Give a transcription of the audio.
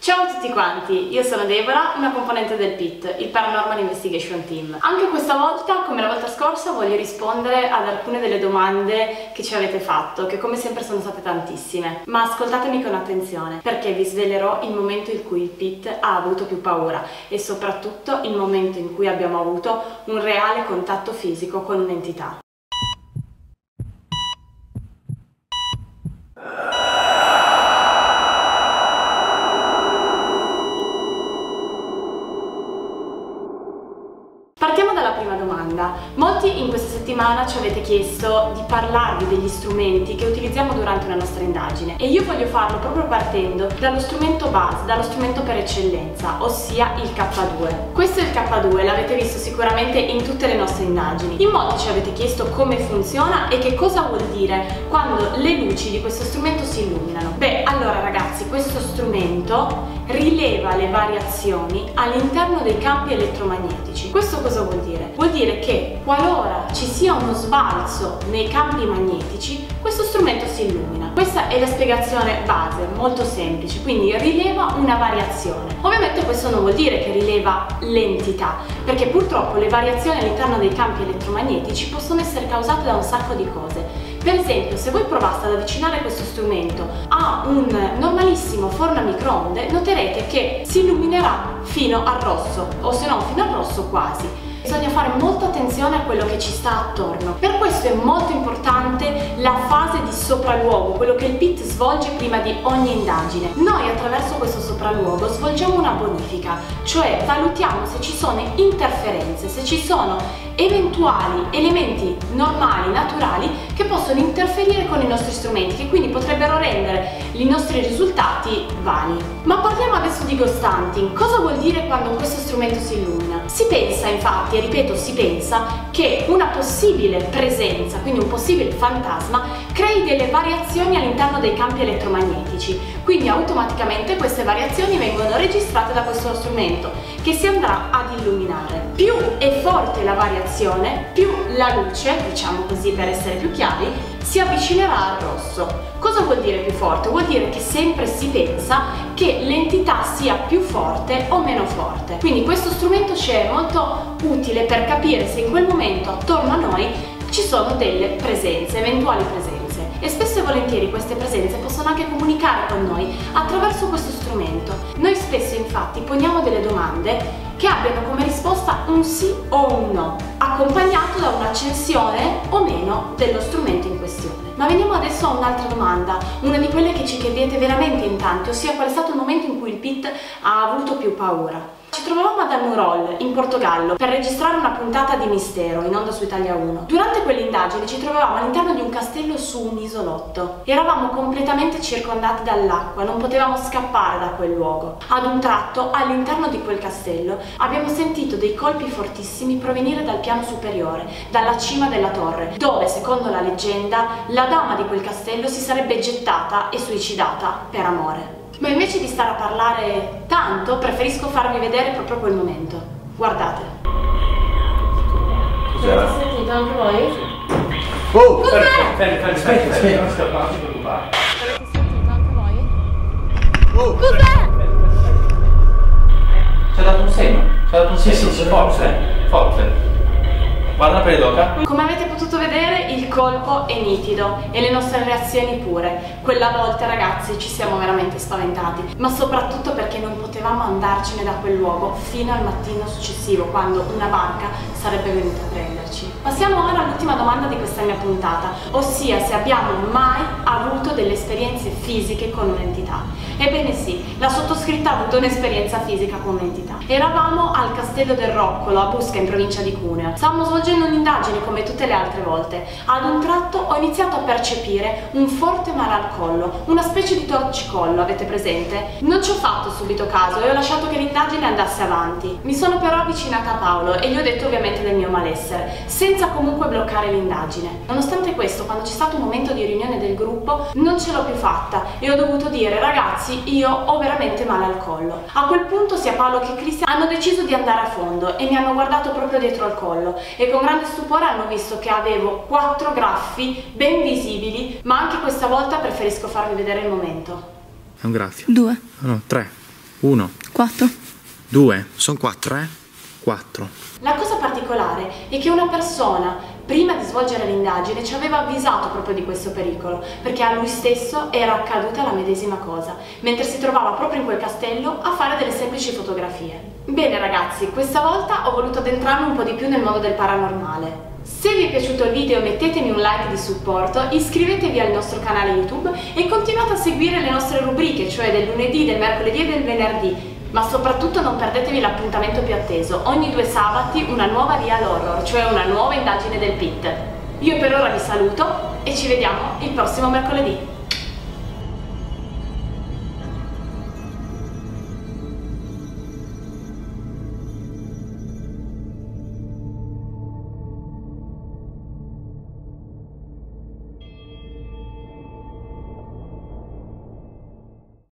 Ciao a tutti quanti, io sono Deborah, una componente del PIT, il Paranormal Investigation Team. Anche questa volta, come la volta scorsa, voglio rispondere ad alcune delle domande che ci avete fatto, che come sempre sono state tantissime. Ma ascoltatemi con attenzione, perché vi svelerò il momento in cui il PIT ha avuto più paura e soprattutto il momento in cui abbiamo avuto un reale contatto fisico con un'entità. Partiamo dalla prima domanda. Molti in questa settimana ci avete chiesto di parlarvi degli strumenti che utilizziamo durante una nostra indagine e io voglio farlo proprio partendo dallo strumento base, dallo strumento per eccellenza, ossia il K2. Questo è il K2, l'avete visto sicuramente in tutte le nostre indagini. In molti ci avete chiesto come funziona e che cosa vuol dire quando le luci di questo strumento si illuminano. Beh, allora ragazzi, questo strumento rileva le variazioni all'interno dei campi elettromagnetici. Questo cosa vuol dire? Vuol dire che qualora ci sia uno sbalzo nei campi magnetici, questo strumento si illumina. Questa è la spiegazione base, molto semplice, quindi rileva una variazione. Ovviamente questo non vuol dire che rileva l'entità, perché purtroppo le variazioni all'interno dei campi elettromagnetici possono essere causate da un sacco di cose. Per esempio, se voi provaste ad avvicinare questo strumento a un normalissimo forno a microonde, noterete che si illuminerà fino al rosso, o se non fino al rosso quasi. Bisogna fare molta attenzione a quello che ci sta attorno. Per questo è molto importante la fase di sopralluogo, quello che il PIT svolge prima di ogni indagine. Noi attraverso questo sopralluogo svolgiamo una bonifica, cioè valutiamo se ci sono interferenze, se ci sono eventuali elementi normali, naturali, che possono interferire con i nostri strumenti, che quindi potrebbero rendere i nostri risultati vani. Ma parliamo adesso di ghost hunting. Cosa vuol dire quando questo strumento si illumina? Si pensa infatti, e ripeto si pensa, che una possibile presenza, quindi un possibile fantasma, crei delle variazioni all'interno dei campi elettromagnetici, quindi automaticamente queste variazioni vengono registrate da questo strumento che si andrà ad illuminare. Più è forte la variazione, più la luce, diciamo così per essere più chiari, si avvicinerà al rosso. Cosa vuol dire più forte? Vuol dire che sempre si pensa che l'entità sia più forte o meno forte. Quindi questo strumento ci è molto utile per capire se in quel momento attorno a noi ci sono delle presenze, eventuali presenze. E spesso e volentieri queste presenze possono anche comunicare con noi attraverso questo strumento. Noi spesso infatti poniamo delle domande che abbiano come risposta un sì o un no, accompagnato da un'accensione o meno dello strumento in questione. Ma veniamo adesso a un'altra domanda, una di quelle che ci chiedete veramente in tanti, ossia qual è stato il momento in cui il PIT ha avuto più paura. Ci trovavamo ad Almurol, in Portogallo, per registrare una puntata di Mistero in onda su Italia 1. Durante quell'indagine ci trovavamo all'interno di un castello su un isolotto. Eravamo completamente circondati dall'acqua, non potevamo scappare da quel luogo. Ad un tratto, all'interno di quel castello, abbiamo sentito dei colpi fortissimi provenire dal piano superiore, dalla cima della torre, dove, secondo la leggenda, la dama di quel castello si sarebbe gettata e suicidata per amore. Ma invece di stare a parlare tanto, preferisco farvi vedere proprio quel momento. Guardate. Cos'era? Avete sentito anche voi? Oh! Cos'è? Fermi, non scappare, non ti preoccupare. Avete sentito anche voi? Oh! Cos'è? Ci ha dato un segno, forte. Guarda la pelle d'oca. Come avete potuto vedere, il colpo è nitido e le nostre reazioni pure. Quella volta, ragazzi, ci siamo veramente spaventati, ma soprattutto perché non potevamo andarcene da quel luogo fino al mattino successivo, quando una barca sarebbe venuta a prenderci. Passiamo ora all'ultima domanda di questa mia puntata, ossia se abbiamo mai avuto delle esperienze fisiche con un'entità. Ebbene sì, la sottoscritta ha avuto un'esperienza fisica con un'entità. Eravamo al Castello del Roccolo, a Busca, in provincia di Cuneo. Stavamo svolgendo un'indagine come tutte le altre volte. Ad un tratto ho iniziato a percepire un forte male al collo, una specie di torcicollo, avete presente? Non ci ho fatto subito caso e ho lasciato che l'indagine andasse avanti. Mi sono però avvicinata a Paolo e gli ho detto ovviamente del mio malessere, senza comunque bloccare l'indagine. Nonostante questo, quando c'è stato un momento di riunione del gruppo, non ce l'ho più fatta e ho dovuto dire: ragazzi, io ho veramente male al collo. A quel punto sia Paolo che Cristian hanno deciso di andare a fondo e mi hanno guardato proprio dietro al collo e con grande stupore hanno visto che avevo 4 graffi ben visibili, ma anche questa volta preferisco farvi vedere il momento. È un graffio. 2. No, 3. 1. 4. 2. Sono 4. 3. 4. La cosa particolare è che una persona, prima di svolgere l'indagine, ci aveva avvisato proprio di questo pericolo, perché a lui stesso era accaduta la medesima cosa, mentre si trovava proprio in quel castello a fare delle semplici fotografie. Bene ragazzi, questa volta ho voluto addentrarmi un po' di più nel mondo del paranormale. Se vi è piaciuto il video mettetemi un like di supporto, iscrivetevi al nostro canale YouTube e continuate a seguire le nostre rubriche, cioè del lunedì, del mercoledì e del venerdì. Ma soprattutto non perdetevi l'appuntamento più atteso, ogni 2 sabati una nuova real horror, cioè una nuova indagine del PIT. Io per ora vi saluto e ci vediamo il prossimo mercoledì.